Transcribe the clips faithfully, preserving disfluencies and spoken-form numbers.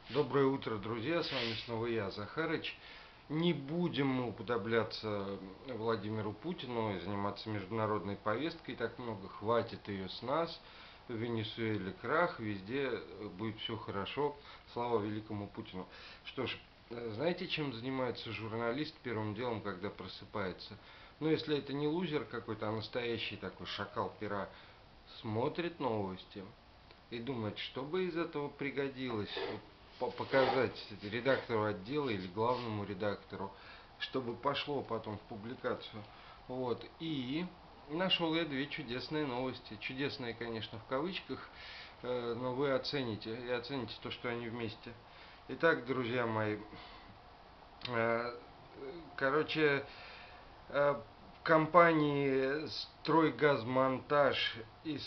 Доброе утро, друзья, с вами снова я, Захарыч. Не будем мы уподобляться Владимиру Путину и заниматься международной повесткой, так много, хватит ее с нас. В Венесуэле крах, везде будет все хорошо, слава великому Путину. Что ж, знаете, чем занимается журналист первым делом, когда просыпается? Ну, если это не лузер какой-то, а настоящий такой шакал пера, смотрит новости и думает, что бы из этого пригодилось показать редактору отдела или главному редактору, чтобы пошло потом в публикацию. Вот. И нашел я две чудесные новости. Чудесные, конечно, в кавычках, но вы оцените, и оцените то, что они вместе. Итак, друзья мои, короче, компании «Стройгазмонтаж» и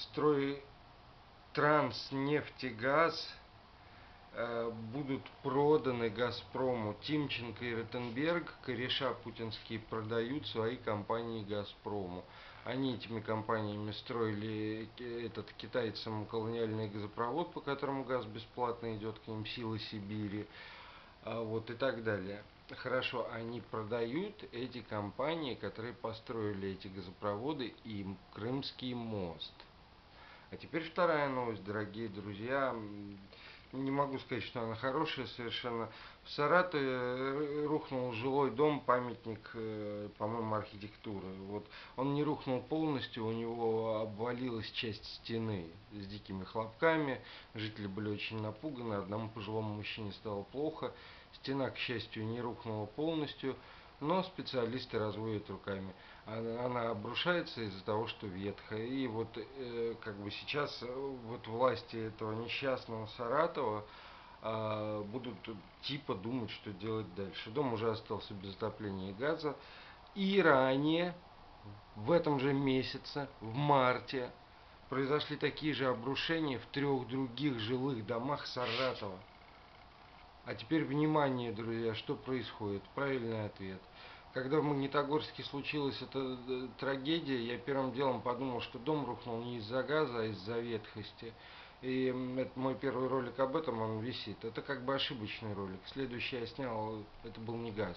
«Стройтранснефтегаз» будут проданы «Газпрому». Тимченко и Ротенберг, кореша путинские, продают свои компании «Газпрому». Они этими компаниями строили этот китайцам колониальный газопровод, по которому газ бесплатно идет к ним, «Силы Сибири», вот и так далее. Хорошо, они продают эти компании, которые построили эти газопроводы, и Крымский мост. А теперь вторая новость, дорогие друзья. Не могу сказать, что она хорошая совершенно. В Саратове рухнул жилой дом, памятник, по-моему, архитектуры. Вот он не рухнул полностью, у него обвалилась часть стены с дикими хлопками. Жители были очень напуганы, одному пожилому мужчине стало плохо. Стена, к счастью, не рухнула полностью, но специалисты разводят руками. Она, она обрушается из-за того, что ветхая. И вот э, как бы сейчас вот власти этого несчастного Саратова э, будут типа думать, что делать дальше. Дом уже остался без отопления и газа. И ранее, в этом же месяце, в марте, произошли такие же обрушения в трех других жилых домах Саратова. А теперь внимание, друзья, что происходит? Правильный ответ. Когда в Магнитогорске случилась эта трагедия, я первым делом подумал, что дом рухнул не из-за газа, а из-за ветхости. И это мой первый ролик об этом, он висит. Это как бы ошибочный ролик. Следующий я снял, это был не газ.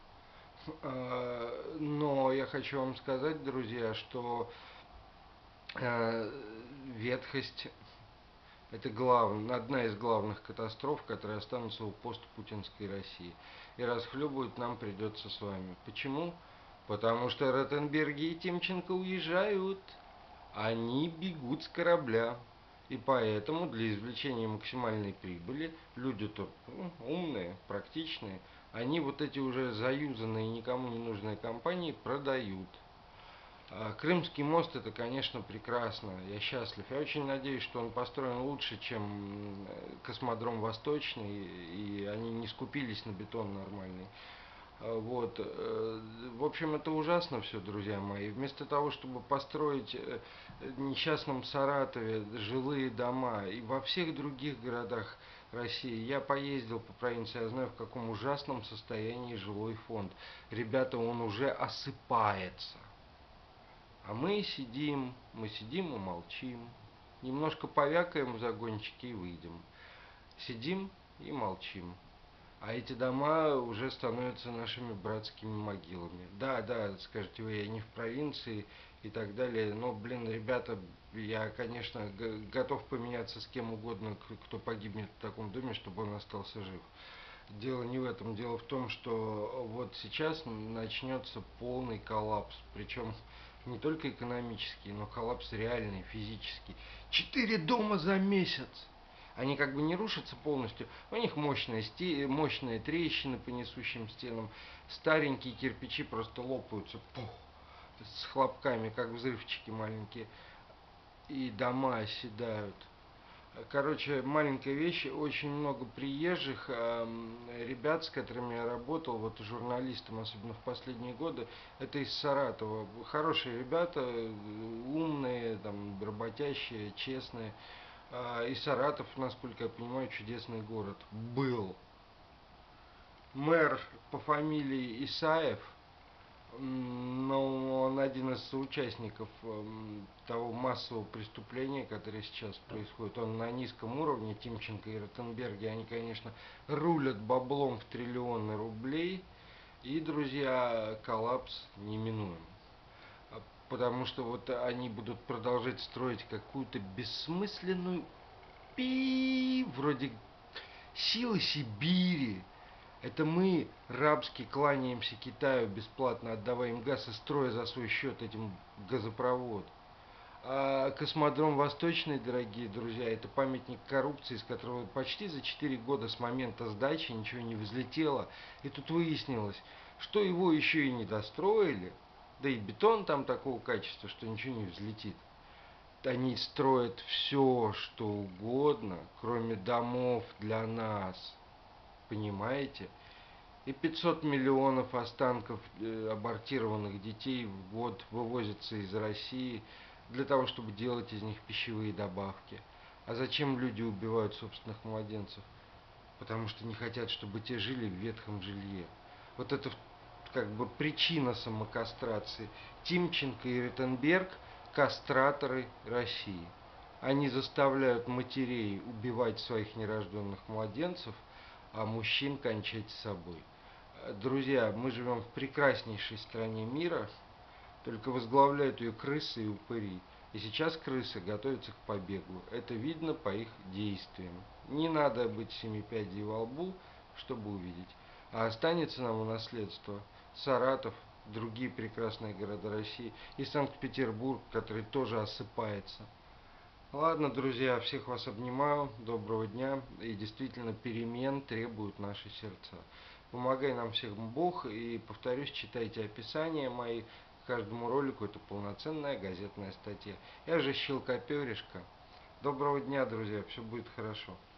Но я хочу вам сказать, друзья, что ветхость — это главная, одна из главных катастроф, которые останутся у постпутинской России. И расхлебывать нам придется с вами. Почему? Потому что Ротенберги и Тимченко уезжают. Они бегут с корабля. И поэтому для извлечения максимальной прибыли люди-то ну, умные, практичные, они вот эти уже заюзанные, никому не нужные компании продают. Крымский мост — это, конечно, прекрасно. Я счастлив. Я очень надеюсь, что он построен лучше, чем космодром Восточный, и они не скупились на бетон нормальный. Вот. В общем, это ужасно все, друзья мои. Вместо того, чтобы построить в несчастном Саратове жилые дома и во всех других городах России, я поездил по провинции, я знаю, в каком ужасном состоянии жилой фонд. Ребята, он уже осыпается. А мы сидим, мы сидим и молчим. Немножко повякаем в загончике и выйдем. Сидим и молчим. А эти дома уже становятся нашими братскими могилами. Да, да, скажете вы, я не в провинции и так далее. Но, блин, ребята, я, конечно, готов поменяться с кем угодно, кто погибнет в таком доме, чтобы он остался жив. Дело не в этом. Дело в том, что вот сейчас начнется полный коллапс. Причем не только экономический, но коллапс реальный, физический. Четыре дома за месяц! Они как бы не рушатся полностью, у них мощные, сте... мощные трещины по несущим стенам, старенькие кирпичи просто лопаются, пух, с хлопками, как взрывчики маленькие, и дома оседают. Короче, маленькая вещь, очень много приезжих, э, ребят, с которыми я работал, вот журналистом, особенно в последние годы, это из Саратова. Хорошие ребята, умные, там, работящие, честные. Э, и Саратов, насколько я понимаю, чудесный город. Был. Мэр по фамилии Исаев Но он один из соучастников эм, того массового преступления, которое сейчас происходит. Он на низком уровне, Тимченко и Ротенберги, они, конечно, рулят баблом в триллионы рублей. И, друзья, коллапс неминуем. А Потому что вот они будут продолжать строить какую-то бессмысленную пи вроде силы Сибири. Это мы рабски кланяемся Китаю, бесплатно отдавая им газ и строя за свой счет этим газопровод. А космодром Восточный, дорогие друзья, это памятник коррупции, с которого почти за четыре года с момента сдачи ничего не взлетело. И тут выяснилось, что его еще и не достроили, да и бетон там такого качества, что ничего не взлетит. Они строят все, что угодно, кроме домов для нас. Понимаете? И пятьсот миллионов останков э, абортированных детей в год вывозятся из России для того, чтобы делать из них пищевые добавки. А зачем люди убивают собственных младенцев? Потому что не хотят, чтобы те жили в ветхом жилье. Вот это как бы причина самокастрации. Тимченко и Ротенберг – кастраторы России. Они заставляют матерей убивать своих нерожденных младенцев, а мужчин кончать с собой. Друзья, мы живем в прекраснейшей стране мира, только возглавляют ее крысы и упыри. И сейчас крысы готовятся к побегу. Это видно по их действиям. Не надо быть семи пядей во лбу, чтобы увидеть. А останется нам в наследство Саратов, другие прекрасные города России и Санкт-Петербург, который тоже осыпается. Ладно, друзья, всех вас обнимаю, доброго дня, и действительно перемен требуют наши сердца. Помогай нам всем Бог, и, повторюсь, читайте описание мои, к каждому ролику это полноценная газетная статья. Я же щелкоперишка. Доброго дня, друзья, все будет хорошо.